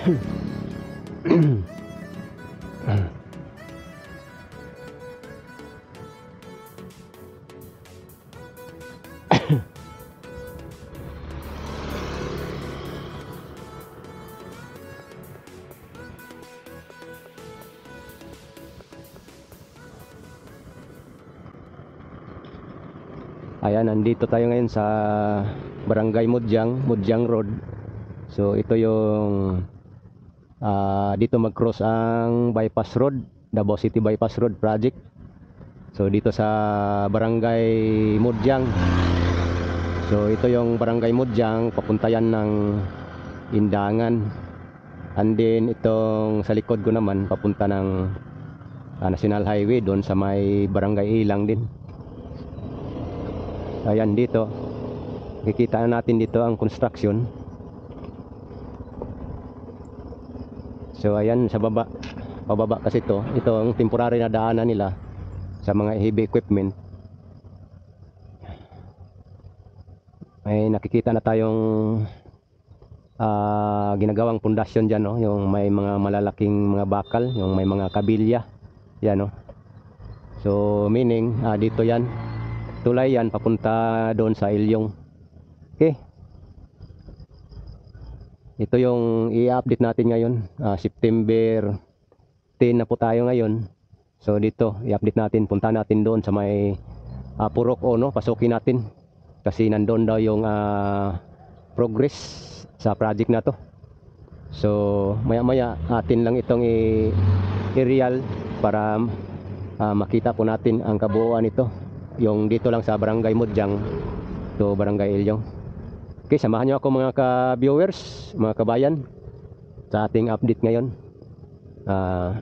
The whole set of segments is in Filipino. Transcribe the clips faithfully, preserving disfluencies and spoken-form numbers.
Ayan, nandito tayo ngayon sa Barangay Mudyang, Mudyang Road. So ito yung uh, dito mag-cross ang bypass road, Davao City Bypass Road Project. So dito sa Barangay Mudyang. So ito yung Barangay Mudyang, papunta yan ng Indangan. And then itong sa likod ko naman papunta ng uh, National Highway doon sa may Barangay Ilang din. Ayan, dito nakikita natin dito ang construction. So ayan sa baba, pababa kasi ito ito ang temporary na daanan nila sa mga heavy equipment. May nakikita na tayong uh, ginagawang pundasyon dyan, no? Yung may mga malalaking mga bakal, yung may mga kabilya yan, no? So meaning uh, dito yan, tulay yan papunta doon sa Ilyong. Okay, ito yung i-update natin ngayon. uh, September ten na po tayo ngayon. So dito i-update natin, punta natin doon sa may uh, Purok Ono, pasukin natin kasi nandoon daw yung uh, progress sa project na to. So maya maya atin lang itong i-real para uh, makita po natin ang kabuuan nito, yung dito lang sa Barangay Mudyang to Barangay Ilyong. Okay, samahan nyo ako mga ka-viewers, mga kabayan, sa ating update ngayon uh,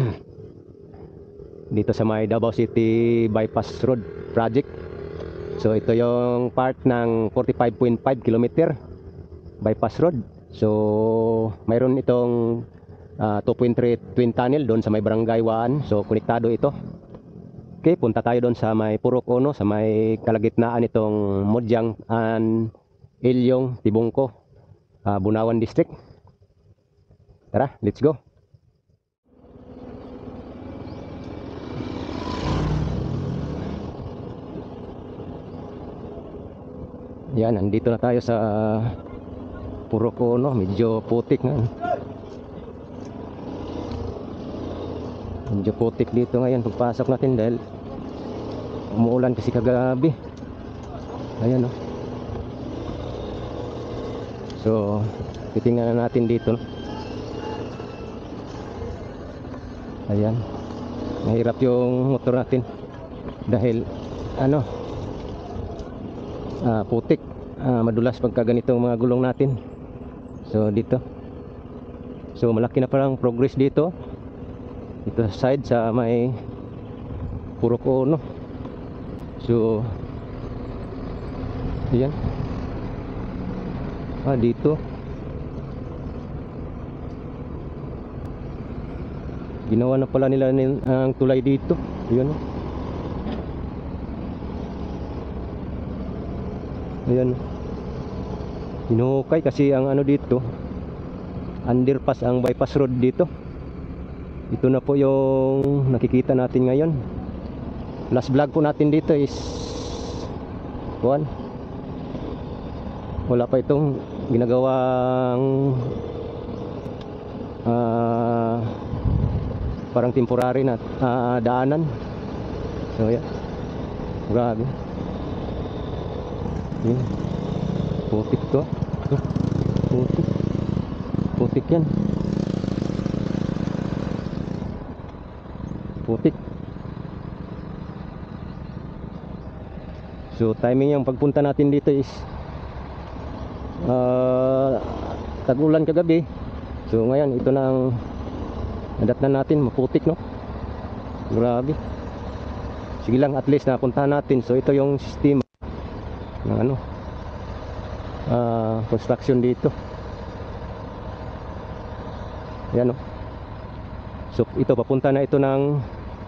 dito sa may Davao City Bypass Road Project. So ito yung part ng forty-five point five kilometer bypass road. So mayroon itong uh, two point three twin tunnel doon sa may Barangay Waan. So konektado ito. Okay, punta tayo doon sa may Purok Ono, sa may kalagitnaan itong Mudyang and Ilyong, Tibungko, uh, Bunawan District. Tara, let's go. Yan, nandito na tayo sa uh, Purok Ono. Medyo putik nga. Medyo putik dito ngayon pagpasok natin dahil umuulan kasi kagabi. Ayan, no? So titingnan natin dito, no? Ayan, mahirap yung motor natin dahil ano, ah, putik, ah, madulas pagka ganitong mga gulong natin. So dito, so malaki na parang progress dito, ito side sa may Purok Ono. So ayan, ah, dito ginawa na pala nila ang tulay dito. Ayan, ayan, hinukay kasi ang ano dito, underpass ang bypass road dito. Ito na po yung nakikita natin ngayon. Last vlog po natin dito is kuwan, wala pa itong ginagawang uh, parang temporary na uh, daanan. So yan, grabe, yan, putik to, putik, putik yan, putik. So timing yung pagpunta natin dito is uh, tag-ulan kagabi. So ngayon ito na ang nadatnan natin, maputik, no? Grabe. Sige lang, at least napuntahan natin. So ito yung sistema ng ano, uh, construction dito. Ayan, no? So ito papunta na ito ng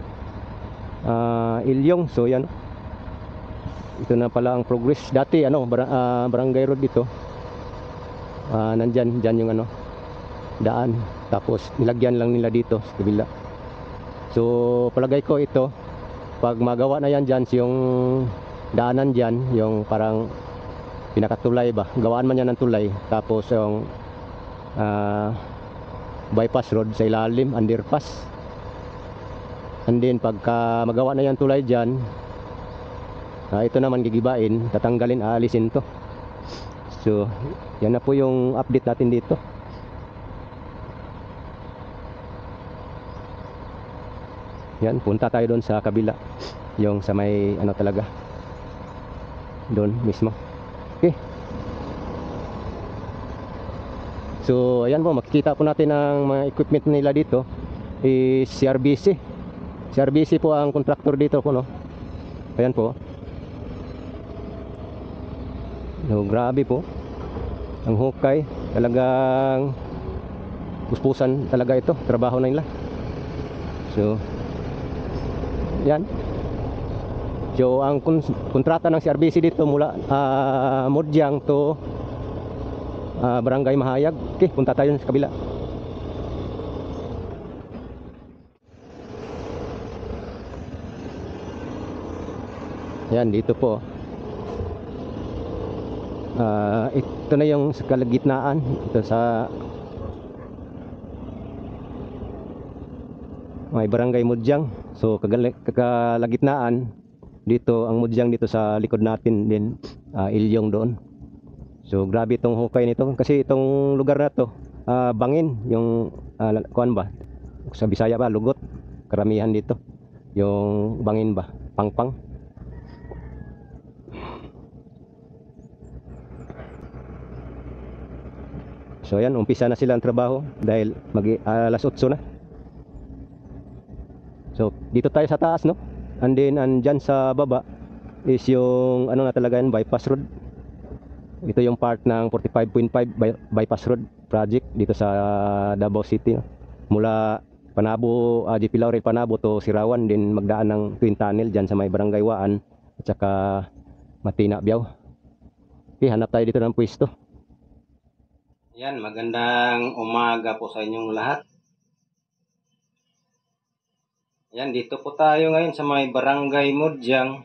uh, Ilyong. So yan, no? Ito na pala ang progress. Dati ano, bar uh, barangay road dito. Uh, nandyan, dyan yung ano, daan, tapos nilagyan lang nila dito sa kabila. So palagay ko ito, pag magawa na yan dyan, yung daanan dyan, yung parang pinakatulay ba, gawaan man yan ng tulay, tapos yung uh, bypass road sa ilalim, underpass. And then pagka magawa na yan tulay dyan, uh, ito naman gigibain, tatanggalin, aalisin to. So yan na po yung update natin dito. Yan, punta tayo doon sa kabila, yung sa may ano talaga, doon mismo. Okay, so ayan po, makikita po natin ang mga equipment nila dito is C R B C. C R B C po ang contractor dito po, no? Ayan po. No, grabe po ang hukay, talagang puspusan talaga ito, trabaho na nila. So yan. So ang kontrata ng C R B C dito mula uh, Modyang to uh, Barangay Mahayag. Okay, punta tayo sa kabila. Yan, dito po. Uh, ito na yung sa kalagitnaan. Ito sa may Barangay Modyang. So kakalagitnaan dito ang Modyang dito sa likod natin, din uh, Ilyong doon. So grabe itong hukay nito kasi itong lugar na to uh, bangin yung uh, kuan ba sa Bisaya ba, lugot karamihan dito yung bangin ba, pangpang. So ayan, umpisa na sila ang trabaho dahil mag uh, alas otso na. So dito tayo sa taas, no? And then andyan sa baba is yung ano na talaga yan, bypass road. Ito yung part ng forty-five point five by, bypass road project dito sa Davao City, no? Mula Panabo, uh, G P Laurel Panabo to Sirawan, din magdaan ng twin tunnel dyan sa may Barangay Waan at saka Matina Biao. Okay, hanap tayo dito ng pwesto. Yan, magandang umaga po sa inyong lahat. Yan, dito po tayo ngayon sa may Barangay Modyang.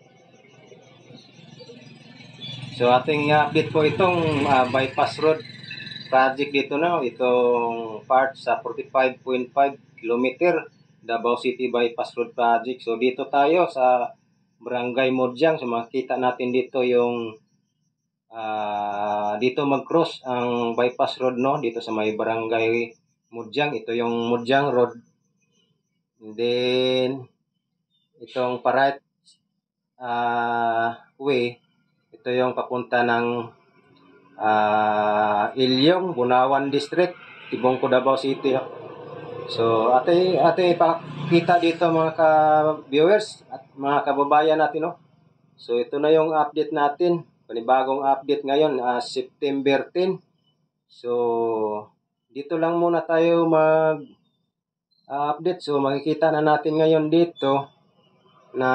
So ating update po itong uh, bypass road project dito na, itong part sa forty-five point five kilometer Davao City bypass road project. So dito tayo sa Barangay Modyang. So makita natin dito yung uh, dito mag-cross ang bypass road, no, dito sa may Barangay Modyang. Ito yung Modyang road. And then itong pa-right uh, way, ito yung papunta ng uh, Ilyong, Bunawan District, Tibongko, Davao City. So ate ate ipakita dito mga ka-viewers at mga kababayan natin, no. So ito na yung update natin, panibagong update ngayon, uh, September tenth. So dito lang muna tayo mag uh, update. So makikita na natin ngayon dito na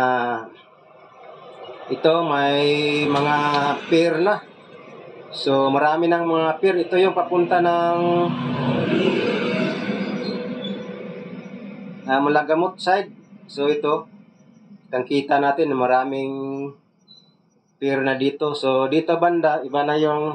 ito may mga pier na. So marami ng mga pier. Ito yung papunta ng uh, Malagamot side. So ito, kita natin na maraming pier na dito. So dito banda, iba na yung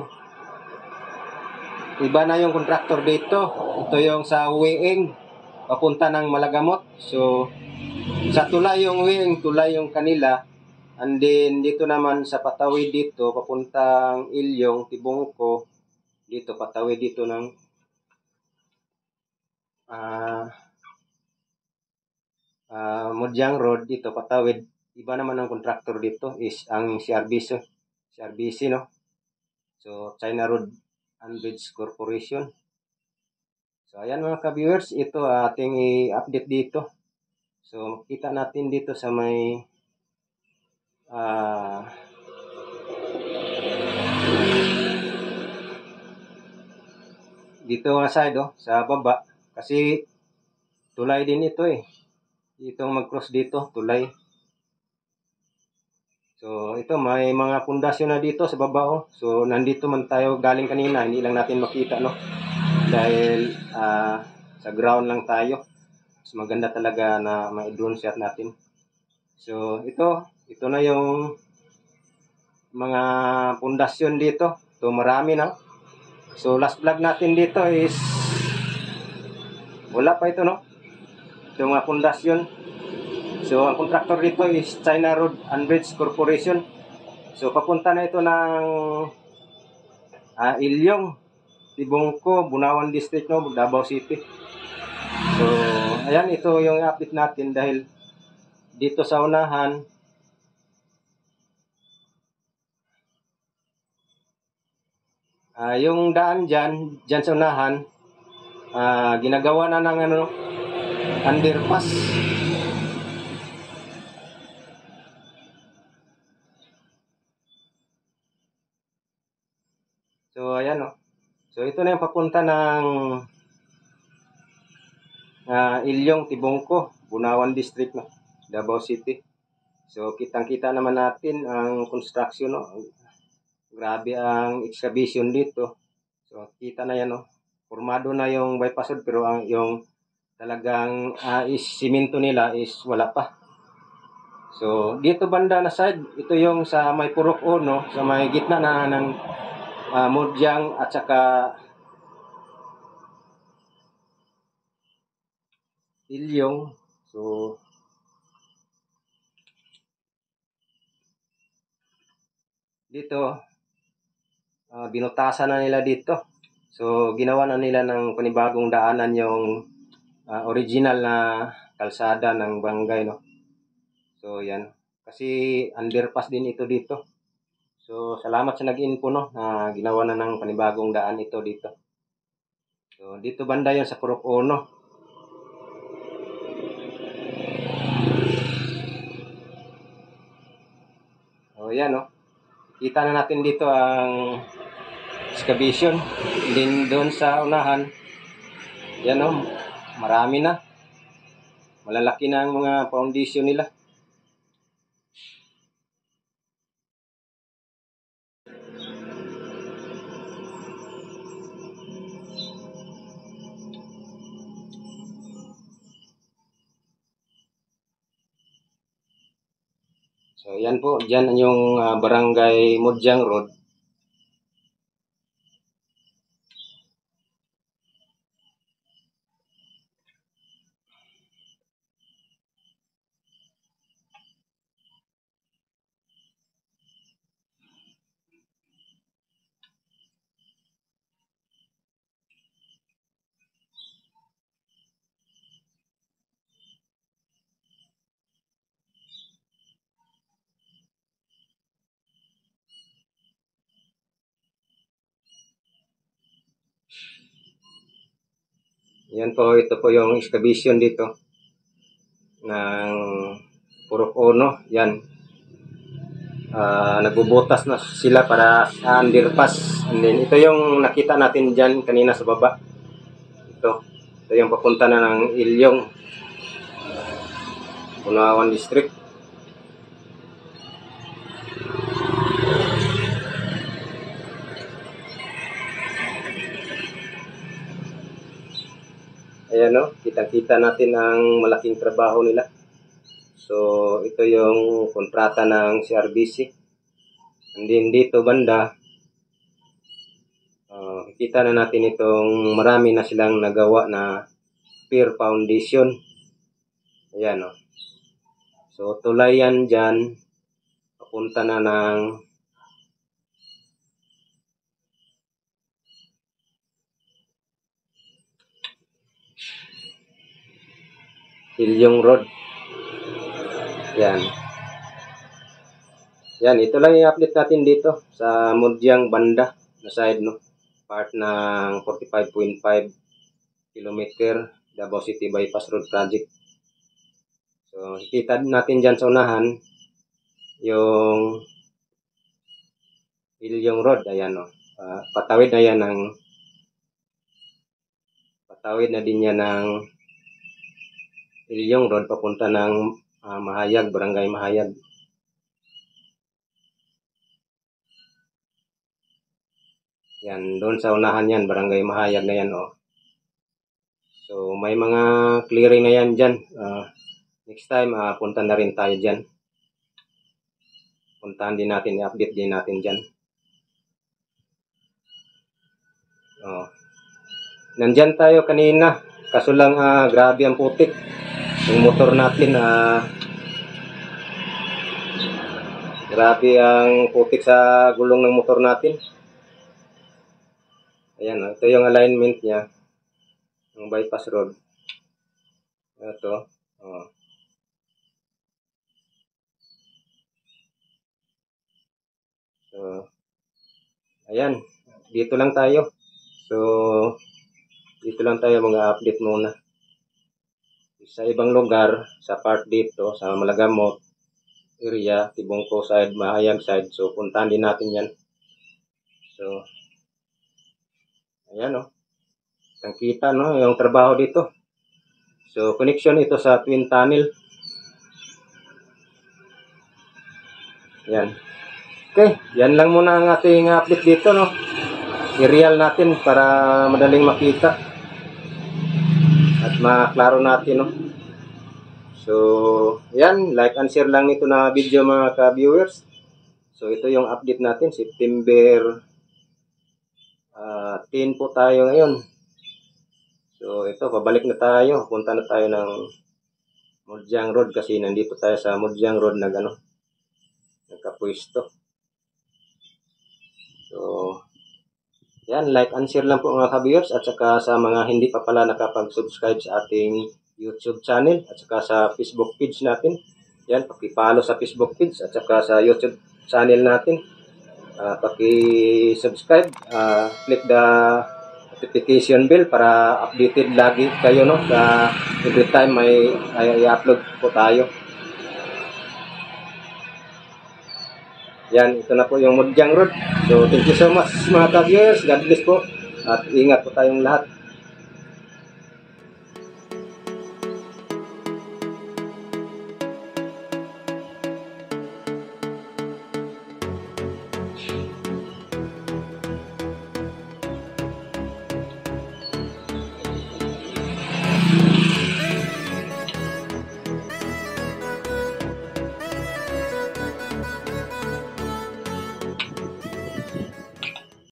iba na yung contractor dito. Ito yung sa Wiing papunta ng Malagamot. So sa tulay yung Wiing, tulay yung kanila. And then dito naman sa patawid dito papuntang Ilyong, Tibongko, dito patawid dito ng uh, uh, Modyang Road, dito patawid. Iba naman ang contractor dito is ang C R B C, C R B C, no. So China Road and Bridge Corporation. So ayan mga ka-viewers, ito ating i-update dito. So makita natin dito sa may Uh, dito nga side, oh, sa baba kasi tulay din ito eh. Itong mag-cross dito, tulay. So ito may mga pundasyon na dito sa baba, oh. So nandito man tayo galing kanina, hindi lang natin makita, no. dahil uh, sa ground lang tayo. Mas maganda talaga na ma-drone shot natin. So ito, ito na yung mga pundasyon dito. So marami na. So last vlog natin dito is wala pa ito, no? Ito mga pundasyon. So ang contractor dito is China Road and Bridge Corporation. So papunta na ito ng uh, Ilyong, Tibungko, Bunawan District, no, Davao City. So ayan, ito yung update natin dahil dito sa unahan uh, yung daan dyan, dyan sa unahan, uh, ginagawa na ng ano, underpass. So ayan, no. So ito na yung papunta ng uh, Ilyong, Tibungko, Bunawan District, no, Davao City. So kitang-kita naman natin ang construction, no. Grabe ang excavation dito. So kita na yan, no. Formado na yung bypass road pero ang yung talagang uh, is simento nila is wala pa. So dito banda na side, ito yung sa may Purok Uno, sa may gitna na ng uh, Mudyang at saka Ilyong. So dito uh, binutasan na nila dito. So ginawa na nila ng panibagong daanan yung uh, original na kalsada ng barangay, no. So yan, kasi underpass din ito dito. So salamat sa nag-info, no, na ginawa na ng panibagong daan ito dito. So dito banda yon sa Purok Uno. So yan, no. Kita na natin dito ang excavation. Din doon sa unahan, yan, no, marami na. Malalaki na ang mga foundation nila. So yan po, dyan yung uh, barangay Mudyang Road. Yan po, ito po yung excavation dito ng Purok Uno. Yan. Uh, nagbubutas na sila para sa underpass. And then, ito yung nakita natin dyan kanina sa baba. Ito. Ito yung papunta na ng Ilyong, Bunawan District. Ayan, no, kita-kita natin ang malaking trabaho nila. So ito yung kontrata ng C R B C. And then dito banda, uh, kita na natin itong marami na silang nagawa na pier foundation. Ayan, no. So tulay yan dyan, papunta na ng Ilyong Road. Yan. Yan, ito lang yung update natin dito sa Mudyang banda na side, no. Part ng forty-five point five kilometer Davao City Bypass Road Project. So, kita natin dyan sa unahan yung Ilyong Road. Ayan, no. Uh, patawid na yan ng patawid na din yan ng Ilyong Road papunta ng uh, Mahayag, Barangay Mahayag. Yan, doon sa unahan yan, Barangay Mahayag na yan, oh. So may mga clearing na yan dyan. Uh, next time, uh, punta na rin tayo dyan. Puntahan din natin, i-update din natin dyan. Oh. Nandyan tayo kanina. Kaso lang, uh, grabe ang putik. Yung motor natin, uh, grabe ang putik sa gulong ng motor natin. Ayan, uh, ito yung alignment niya. Yung bypass road. Ito. Oh. So, ayan. Dito lang tayo. So, dito lang tayo mga update muna. Sa ibang lugar, sa part dito, sa Malagamot area, Tibungko side, Mahayag side. So, puntahan din natin yan. So, ayan o. Oh. Kita no, yung trabaho dito. So, connection ito sa twin tunnel. Yan. Okay, yan lang muna ang ating update dito no. I-real natin para madaling makita at maklaro natin no. So, yan, like and share lang ito na video mga ka-viewers. So, ito yung update natin, September uh, ten po tayo ngayon. So, ito, pabalik na tayo. Punta na tayo ng Mudyang Road kasi nandito tayo sa Mudyang Road na gano, nagkapwesto. So, yan, like and share lang po mga ka-viewers at saka sa mga hindi pa pala nakapag-subscribe sa ating YouTube channel at saka sa Facebook page natin. Yan, paki-follow sa Facebook page at saka sa YouTube channel natin. Uh, paki-subscribe, uh, click the notification bell para updated lagi kayo no sa every time may i-upload po tayo. Yan, ito na po yung Mudyang Road. So, thank you so much mga ka-viewers. God bless po. At ingat po tayong lahat.